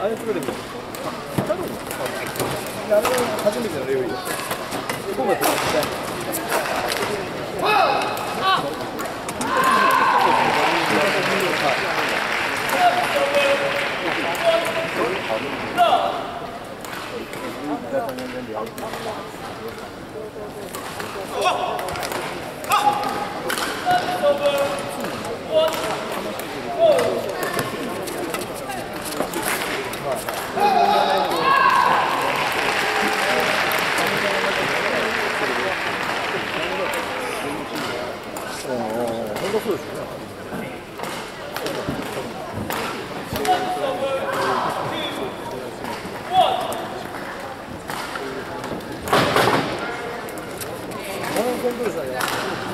あれとかでも多分あれが初めてのレベルです。今度は絶対本当そうですよね。コントロールしたらや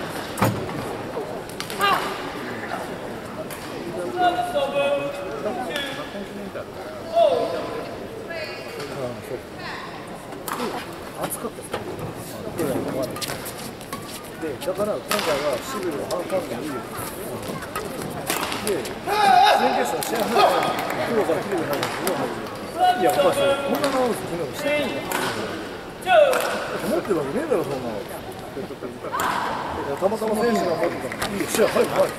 暑かったですね。で、だから今回はシビルの半カウントもいいです。で、準決勝試合前からプロから切れてないんですけど、いや、お前それこんな直す機能してないんだ思ってるわけねえだろ、そんなの。たまたま選手が持ってたの。いいよ、試合早く早く。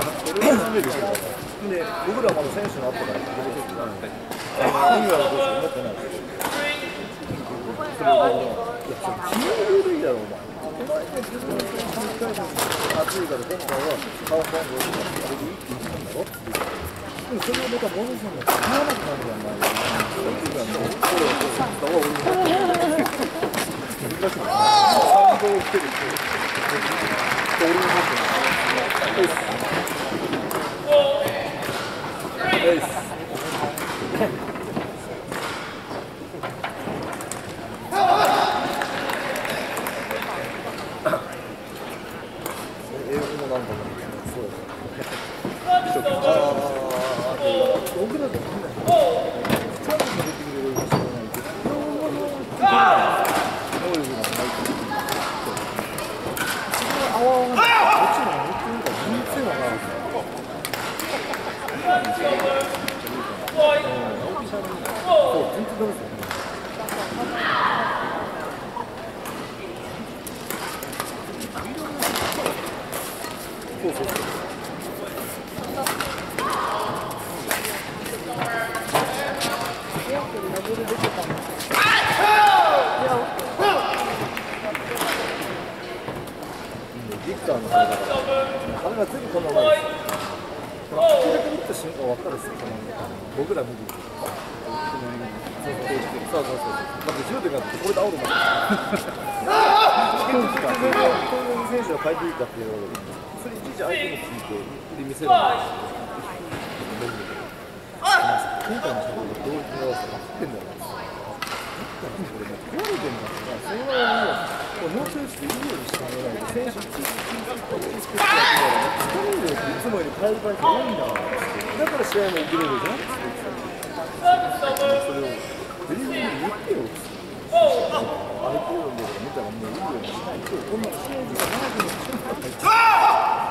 で、僕らはまだ選手の後から出てきてないので、意味はどうしよう思ってないですけど。それを、いや、それ決めるべきだろ、お前。お前ね、自分の選手に対して暑いから今回は顔番号とかあれでいいって言ったんだろって言って。でもそれをまた戻すのが決まらなくなるじゃないですか。これはそうです。難しいな。3号来てるって。俺も持ってない。英語もなんだろう。そうです。僕らとみんな。チャンスが出てくれるか知らないけど。能力がないと。あわわがこっちも言ってみたら全然わからない。そう、全然ダメですよね。そうそうそう。ビクターの方だから、あれが全部このままです。明らかに打った瞬間分かるっすよ、僕ら見る。そうそうそう。だって10点があって、これでアウトになってる。こういう選手が変えていいかっていうのを、それいちいち相手に聞いて、で見せるんですよ。今回の仕事でどういう合わせが分かってんだよ。これもう壊れてんだから、それはもうちょいしていいようにしてあげないと、選手についてつけてやってるから、疲れるよっていつもより変える場合が多いんだから、だから試合も遅れるじゃんって言ってた。それをデリバリーで言ってよって。あれこうなんだから見たらもういいようにしないと、こんな試合時間長くなってしまったら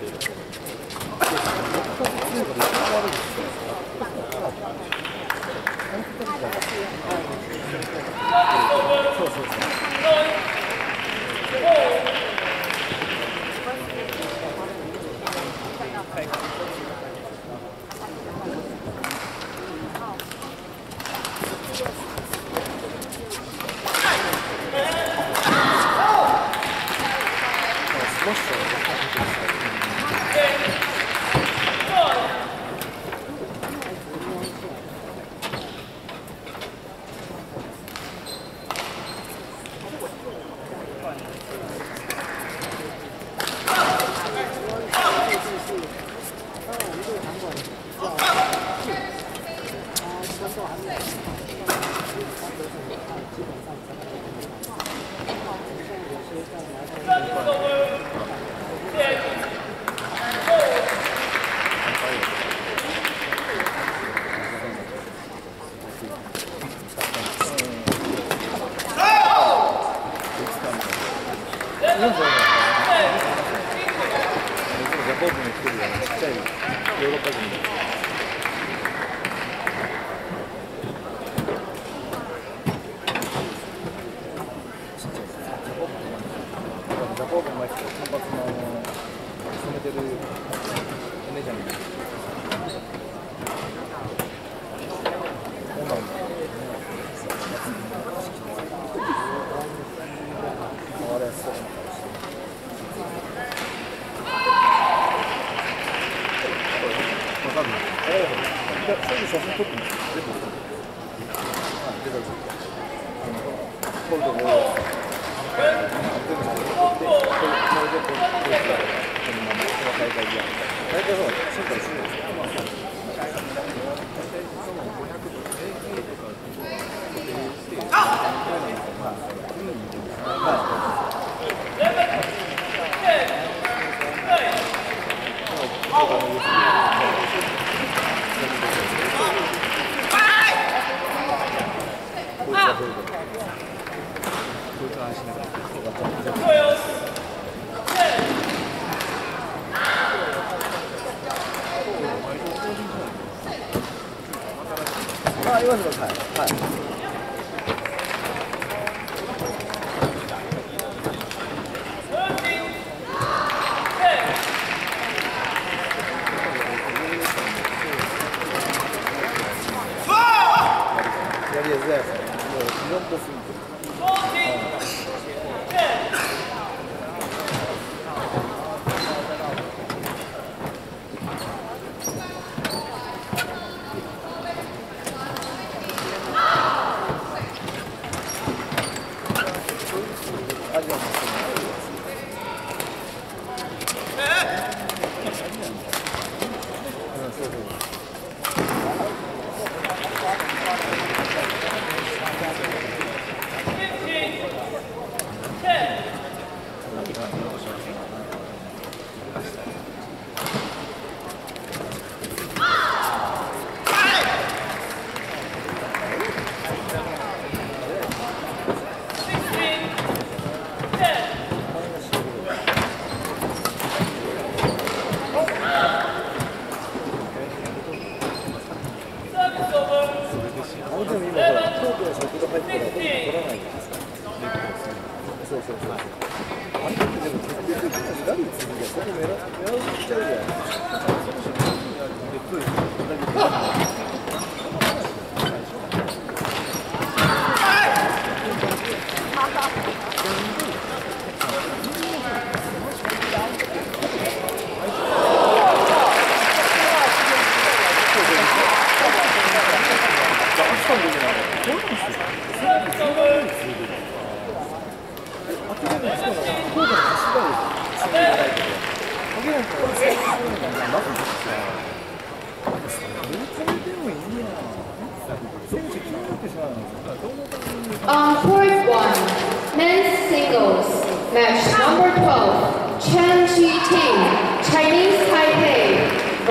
On court 1, men's singles, match number 12, Chen Qi-Ting, Chinese Taipei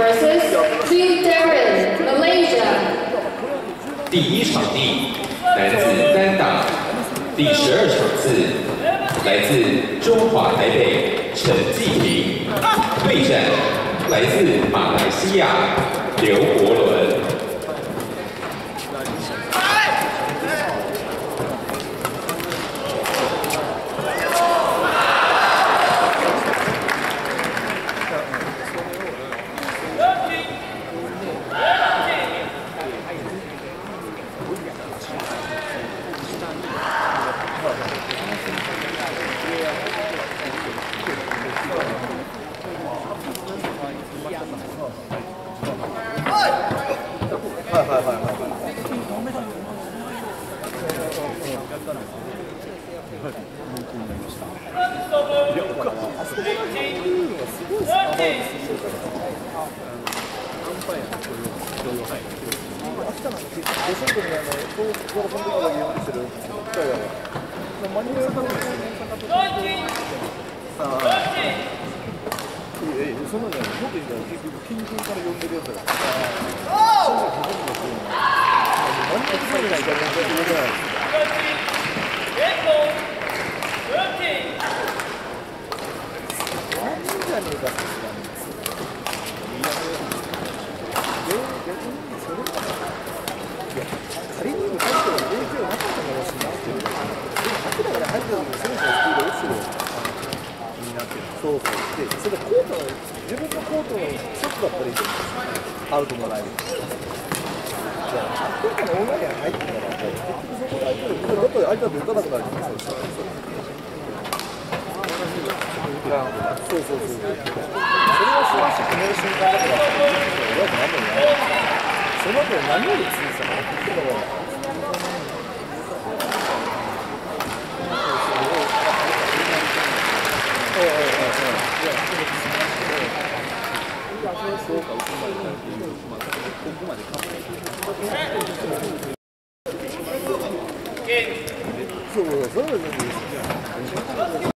versus Liu Darren, Malaysia. 第一场地来自单打，第12场次来自中华台北陈继平。 对阵来自马来西亚刘国伦。 そのね、僕以外結局近辺から呼んでるやつだから、そういうの何もそういうのがいかないと呼べないです。何じゃねえかって言ったんですよ。逆にそれは、いや、仮にも最初は影響なかったかもしれないけど、でも明らかに入った時に選手のスピード落ちてるになってる。そうそう。で、それコートの自分のコートのショットだったらいいと思うんですよ。アウトもらえる。じゃあ、コートのオンラインに入ってたら、結局そこで相手で、どこで相手だと打たなくなるんですよ。そうそうそう。それをしまして決める瞬間だから、親と何でもない。その後何より強さがっていうのが。そうか、薄まりたいっていう、ここまで考えてそう、それは全然いいです。